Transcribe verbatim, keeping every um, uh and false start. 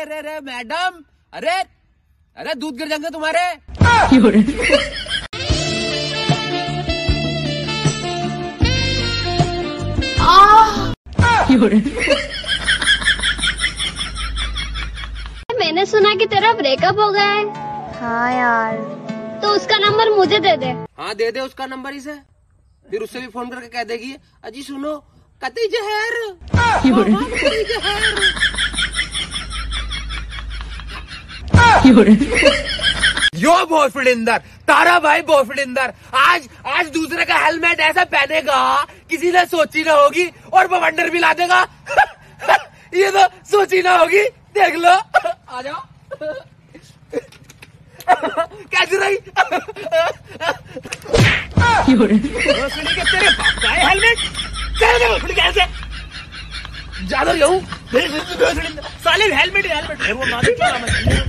अरे अरे मैडम, अरे अरे दूध गिर जाएंगे तुम्हारे। मैंने सुना कि तेरा ब्रेकअप हो गया है। हाँ यार। तो उसका नंबर मुझे दे दे। हाँ दे दे उसका नंबर इसे, फिर उससे भी फोन करके कह देगी अजी सुनो कतई जहर। यो भोसड़िंदर, तारा भाई भोसड़िंदर आज आज दूसरे का हेलमेट ऐसा पहनेगा किसी ने सोची ना होगी और बवंडर भी ला देगा। ये तो सोची ना होगी, देख लो। आ जाओ। कैसी रही? भोसड़ी के तेरे बाप का है हेलमेट, कैसे कैसे ज्यादा रहूं साले हेलमेट हेलमेट है वो ना।